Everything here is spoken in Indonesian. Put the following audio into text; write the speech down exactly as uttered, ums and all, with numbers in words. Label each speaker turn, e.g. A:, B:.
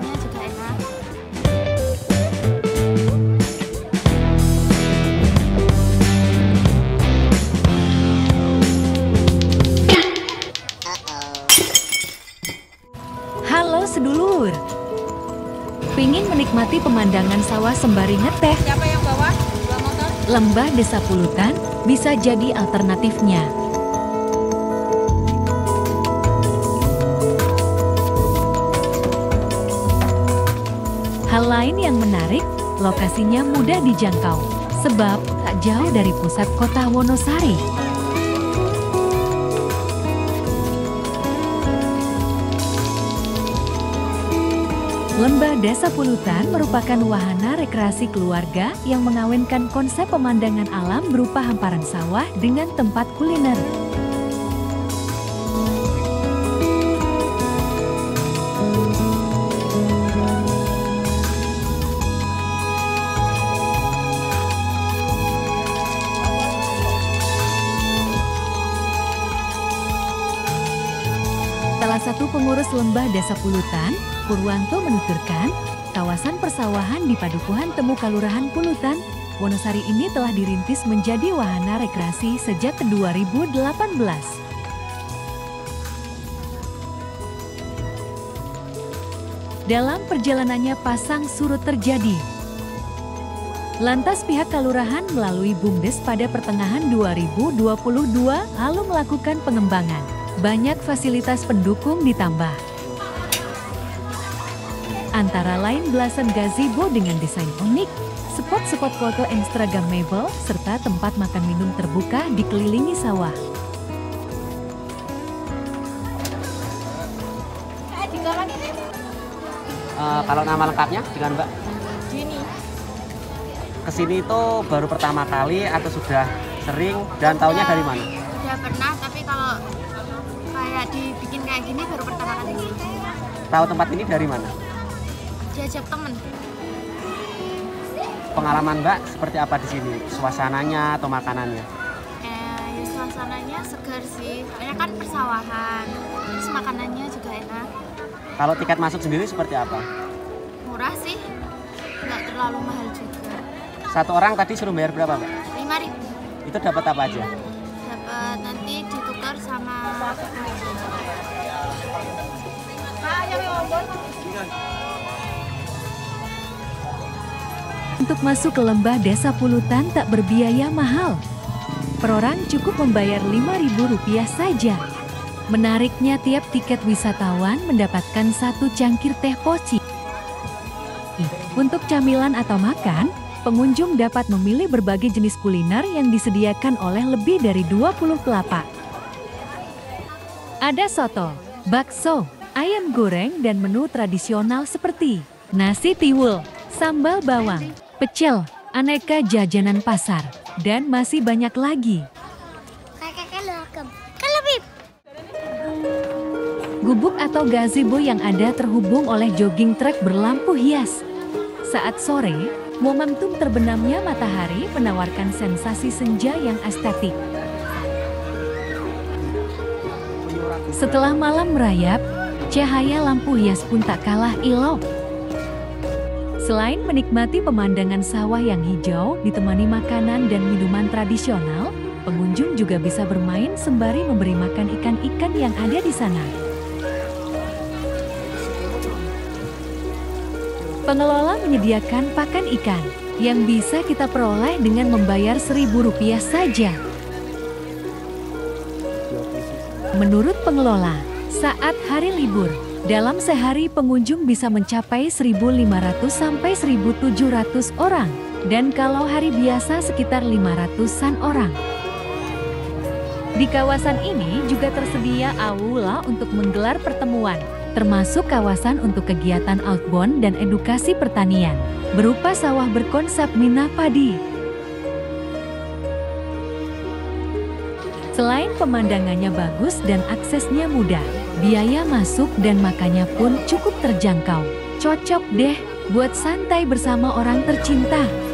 A: makanannya juga enak.
B: Halo sedulur, pingin menikmati pemandangan sawah sembari ngeteh?
A: Siapa yang bawa? Bawa motor?
B: Lembah Desa Pulutan bisa jadi alternatifnya. Hal lain yang menarik, lokasinya mudah dijangkau, sebab tak jauh dari pusat kota Wonosari. Lembah Desa Pulutan merupakan wahana rekreasi keluarga yang mengawinkan konsep pemandangan alam berupa hamparan sawah dengan tempat kuliner. Salah satu pengurus Lembah Desa Pulutan, Purwanto menuturkan, kawasan persawahan di Padukuhan Temu Kalurahan Pulutan, Wonosari ini telah dirintis menjadi wahana rekreasi sejak dua ribu delapan belas. Dalam perjalanannya pasang surut terjadi. Lantas pihak Kalurahan melalui BUMDes pada pertengahan dua ribu dua puluh dua lalu melakukan pengembangan. Banyak fasilitas pendukung ditambah. Antara lain belasan gazebo dengan desain unik, spot-spot foto instagramable, serta tempat makan minum terbuka dikelilingi sawah.
C: Uh, kalau nama lengkapnya dengan Mbak?
A: Gini.
C: Kesini itu baru pertama kali atau sudah sering dan taunya dari mana?
A: Udah pernah, tapi kalau kayak dibikin kayak gini baru pertama kali.
C: Tahu tempat ini dari mana?
A: Diajak temen.
C: Pengalaman Mbak seperti apa di sini? Suasananya atau makanannya?
A: Eh, suasananya segar sih. Soalnya kan persawahan. Terus makanannya juga enak.
C: Kalau tiket masuk sendiri seperti apa?
A: Murah sih. Nggak terlalu mahal juga.
C: Satu orang tadi suruh bayar berapa Mbak?
A: lima ribu.
C: Itu dapat apa aja?
A: Dapat nanti ditukar sama
B: Untuk masuk ke Lembah Desa Pulutan tak berbiaya mahal. Per orang cukup membayar lima ribu rupiah saja. Menariknya tiap tiket wisatawan mendapatkan satu cangkir teh poci. Untuk camilan atau makan, pengunjung dapat memilih berbagai jenis kuliner yang disediakan oleh lebih dari dua puluh pelapak. Ada soto, bakso, ayam goreng dan menu tradisional seperti nasi tiwul, sambal bawang, pecel, aneka jajanan pasar, dan masih banyak lagi. Gubuk atau gazebo yang ada terhubung oleh jogging track berlampu hias. Saat sore, momentum terbenamnya matahari menawarkan sensasi senja yang estetik. Setelah malam merayap, cahaya lampu hias pun tak kalah elok. Selain menikmati pemandangan sawah yang hijau ditemani makanan dan minuman tradisional, pengunjung juga bisa bermain sembari memberi makan ikan-ikan yang ada di sana. Pengelola menyediakan pakan ikan yang bisa kita peroleh dengan membayar seribu rupiah saja. Menurut pengelola, saat hari libur, dalam sehari pengunjung bisa mencapai seribu lima ratus sampai seribu tujuh ratus orang, dan kalau hari biasa sekitar lima ratusan orang. Di kawasan ini juga tersedia aula untuk menggelar pertemuan, termasuk kawasan untuk kegiatan outbound dan edukasi pertanian, berupa sawah berkonsep mina padi. Selain pemandangannya bagus dan aksesnya mudah, biaya masuk dan makannya pun cukup terjangkau. Cocok deh buat santai bersama orang tercinta.